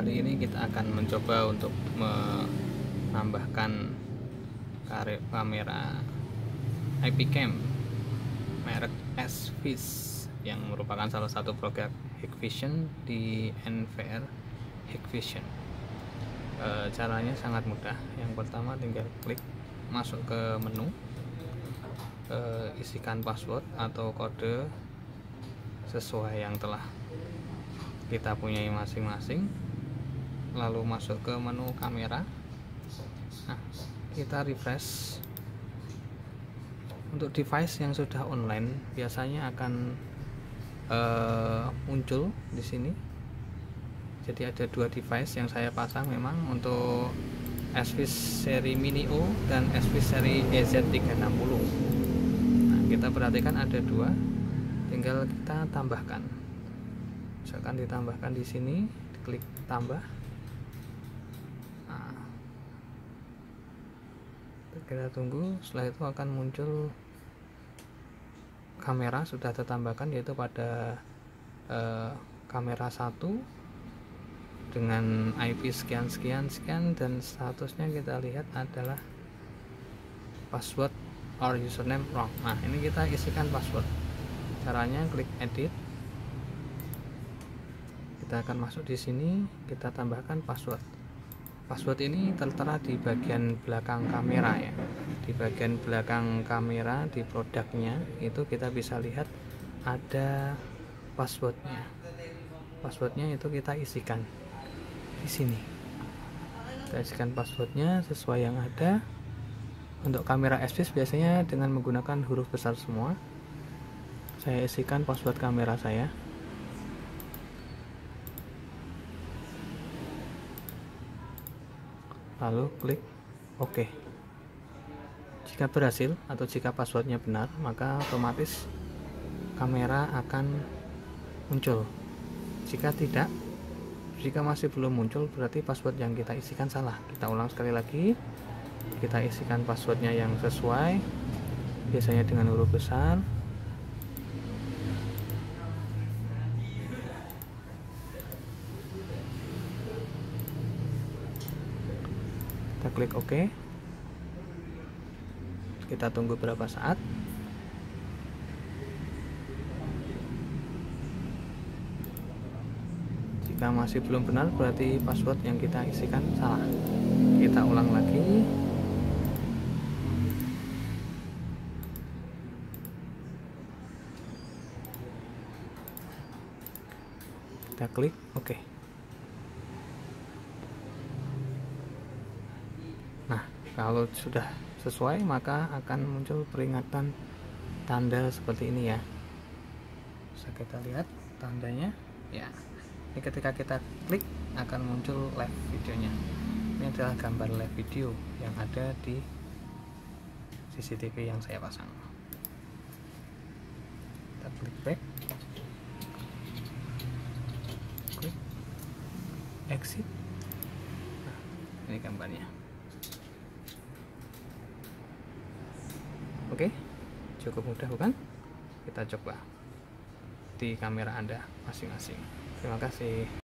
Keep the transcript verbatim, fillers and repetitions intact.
kali ini kita akan mencoba untuk menambahkan kamera I P cam merek S-Vis yang merupakan salah satu produk Hikvision di N V R Hikvision. E, caranya sangat mudah. Yang pertama tinggal klik masuk ke menu, e, isikan password atau kode sesuai yang telah kita punyai masing-masing, lalu masuk ke menu kamera. Nah, kita refresh. Untuk device yang sudah online biasanya akan uh, muncul di sini. Jadi ada dua device yang saya pasang memang untuk S-Vis seri Mini O dan S-Vis seri E Z tiga enam nol. Nah, kita perhatikan ada dua, tinggal kita tambahkan. Misalkan ditambahkan di sini, klik tambah. Nah, kita tunggu, setelah itu akan muncul kamera sudah tertambahkan, yaitu pada eh, kamera satu dengan I P sekian sekian sekian, dan statusnya kita lihat adalah password or username wrong. Nah, ini kita isikan password. Caranya klik edit. Kita akan masuk di sini, kita tambahkan password. Password ini tertera di bagian belakang kamera ya. Di bagian belakang kamera di produknya itu kita bisa lihat ada passwordnya. Passwordnya itu kita isikan di sini. Kita isikan passwordnya sesuai yang ada. Untuk kamera S-Vis biasanya dengan menggunakan huruf besar semua. Saya isikan password kamera saya. Lalu klik OK. Jika berhasil atau jika passwordnya benar, maka otomatis kamera akan muncul. Jika tidak, jika masih belum muncul, berarti password yang kita isikan salah. Kita ulang sekali lagi. Kita isikan passwordnya yang sesuai, biasanya dengan huruf besar. Kita klik OK. Kita tunggu beberapa saat. Jika masih belum benar, berarti password yang kita isikan salah. Kita ulang lagi. Kita klik OK. Nah, kalau sudah sesuai maka akan muncul peringatan tanda seperti ini ya. Bisa kita lihat tandanya ya. Ini ketika kita klik akan muncul live videonya. Ini adalah gambar live video yang ada di C C T V yang saya pasang. Kita klik back, klik exit. Nah, ini gambarnya. Oke, cukup mudah bukan? Kita coba di kamera Anda masing-masing. Terima kasih.